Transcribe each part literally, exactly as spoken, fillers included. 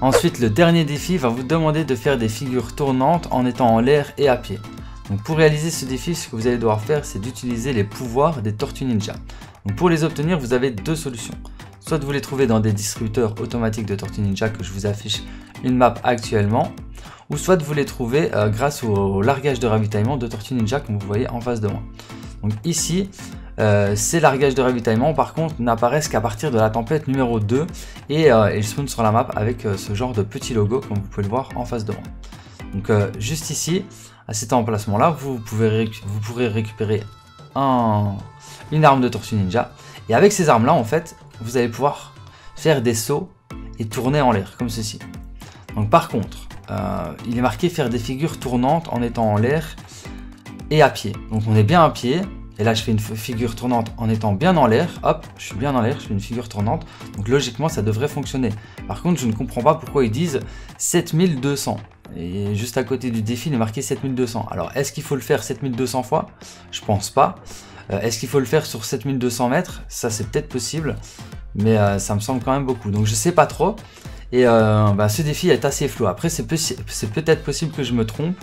Ensuite, le dernier défi va vous demander de faire des figures tournantes en étant en l'air et à pied. Donc pour réaliser ce défi, ce que vous allez devoir faire, c'est d'utiliser les pouvoirs des Tortues Ninja. Donc pour les obtenir, vous avez deux solutions. Soit vous les trouvez dans des distributeurs automatiques de Tortues Ninja que je vous affiche une map actuellement, ou soit vous les trouvez euh, grâce au, au largage de ravitaillement de Tortues Ninja comme vous voyez en face de moi. Donc ici, euh, ces largages de ravitaillement par contre n'apparaissent qu'à partir de la tempête numéro deux et euh, ils spawnent sur la map avec euh, ce genre de petit logo comme vous pouvez le voir en face de moi. Donc euh, juste ici, à cet emplacement là, vous, pouvez vous pourrez récupérer un, une arme de Tortue Ninja et avec ces armes là en fait, vous allez pouvoir faire des sauts et tourner en l'air comme ceci. Donc par contre, euh, il est marqué faire des figures tournantes en étant en l'air et à pied. Donc on est bien à pied. Et là je fais une figure tournante en étant bien en l'air. Hop, je suis bien en l'air, je fais une figure tournante. Donc logiquement ça devrait fonctionner. Par contre je ne comprends pas pourquoi ils disent sept mille deux cents. Et juste à côté du défi il est marqué sept mille deux cents. Alors est-ce qu'il faut le faire sept mille deux cents fois? Je pense pas. Euh, est-ce qu'il faut le faire sur sept mille deux cents mètres? Ça c'est peut-être possible. Mais euh, ça me semble quand même beaucoup. Donc je sais pas trop. Et euh, bah, ce défi est assez flou. Après c'est peut-être possible que je me trompe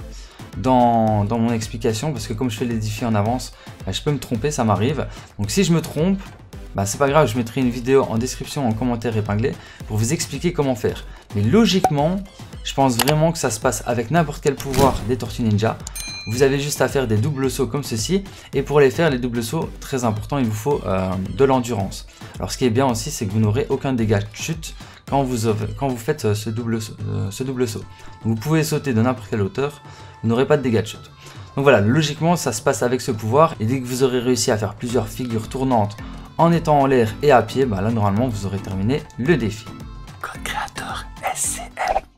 dans, dans mon explication. Parce que comme je fais les défis en avance, bah, je peux me tromper, ça m'arrive. Donc si je me trompe, bah, c'est pas grave, je mettrai une vidéo en description, en commentaire épinglé pour vous expliquer comment faire. Mais logiquement, je pense vraiment que ça se passe avec n'importe quel pouvoir des Tortues Ninja. Vous avez juste à faire des doubles sauts comme ceci. Et pour les faire, les doubles sauts, très important, il vous faut euh, de l'endurance. Alors ce qui est bien aussi, c'est que vous n'aurez aucun dégât de chute quand vous, quand vous faites ce double, euh, ce double saut. Donc, vous pouvez sauter de n'importe quelle hauteur, vous n'aurez pas de dégâts de chute. Donc voilà, logiquement, ça se passe avec ce pouvoir. Et dès que vous aurez réussi à faire plusieurs figures tournantes en étant en l'air et à pied, bah là, normalement, vous aurez terminé le défi. Code créateur S C M.